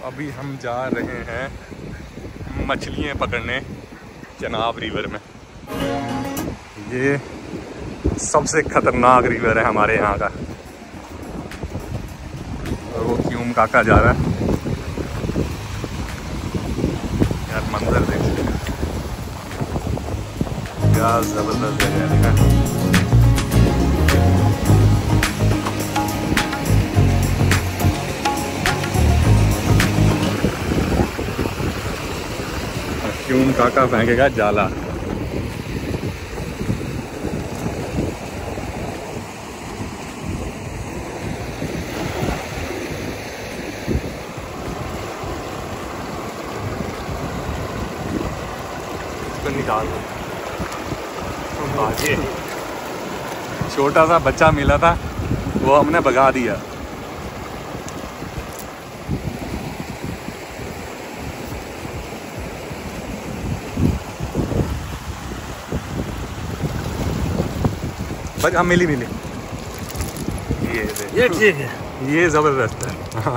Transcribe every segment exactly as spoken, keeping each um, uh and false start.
अभी हम जा रहे हैं मछलियाँ पकड़ने चनाब रिवर में। ये सबसे खतरनाक रिवर है हमारे यहाँ का। और वो क्यूम काका जा रहा है यार, मंजर देखिए क्या जबरदस्त जगह है। क्यूम काका फेंकेगा जाला। इसको निकाल दो। छोटा सा बच्चा मिला था, वो हमने भगा दिया। बस हम मिली मिली ये ये ठीक है, ये जबरदस्त है।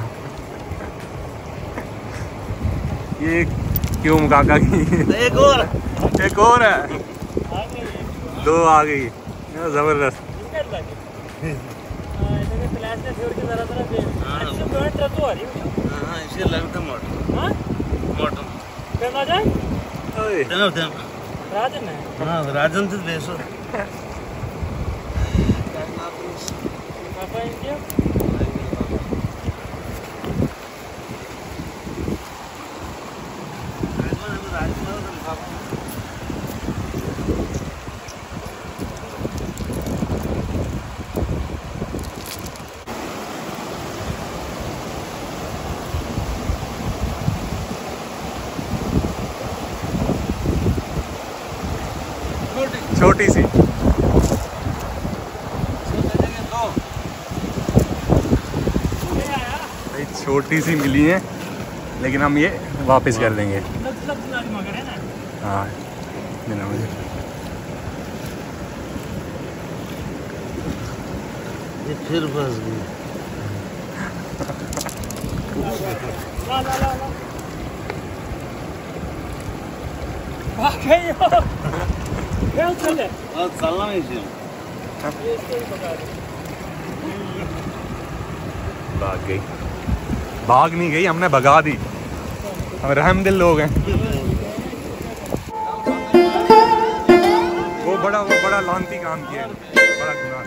ये क्यों काका की एक और एक और है, दो आ गई, जबरदस्त। राजन से बेसो छोटी सी छोटी सी मिली है, लेकिन हम ये वापस कर देंगे। हाँ देना मुझे। ये फिर फंस गई। भाग गई, भाग नहीं गई, हमने भगा दी। हम रहमदिल लोग हैं। वो बड़ा वो बड़ा लानती काम किया, बड़ा गुनाह।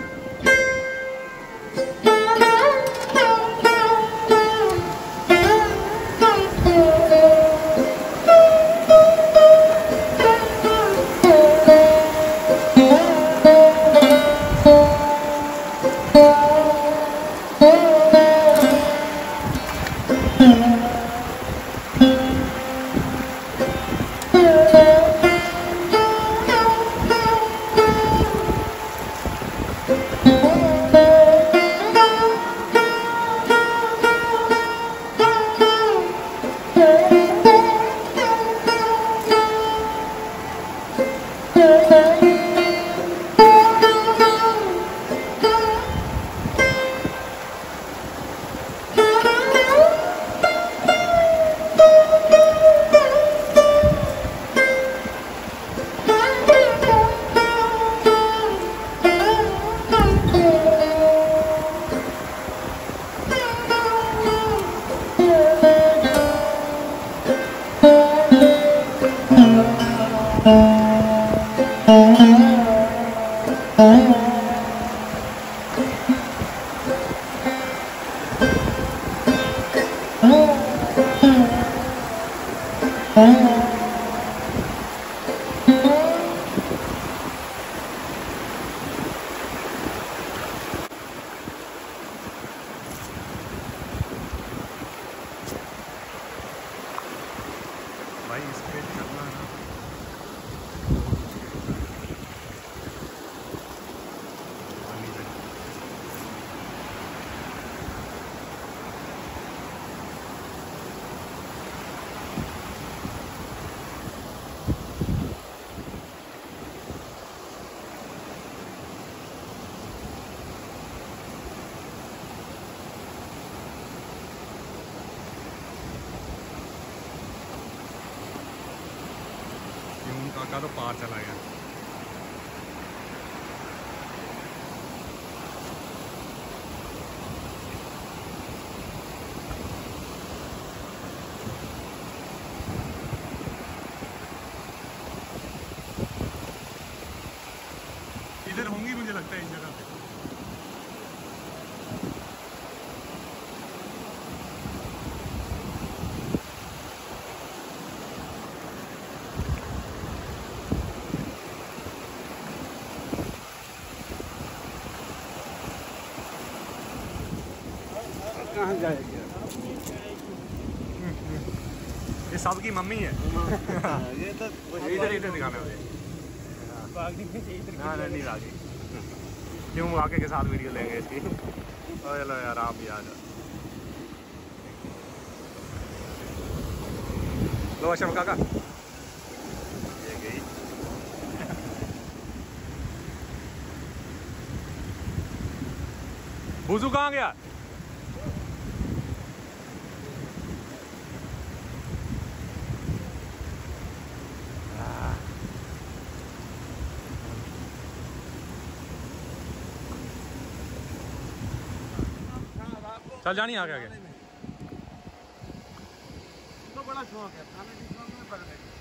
भाई इस पे चलना है। काका तो पार चला गया। इधर होंगी मुझे लगता है इस जगह पे। कहाँ जाएगी? ये सबकी मम्मी है। ये तो इधर इधर दिखाना है। ना नहीं आगे क्यों आके के साथ वीडियो लेंगे इसकी। चलो यार आप भी आ जाओ। लो अशरफ काका ये गई। बुजू कहाँ गया? चल जानी आगे आगे। तो बड़ा शौक है खाने की, शौक में पड़ गए।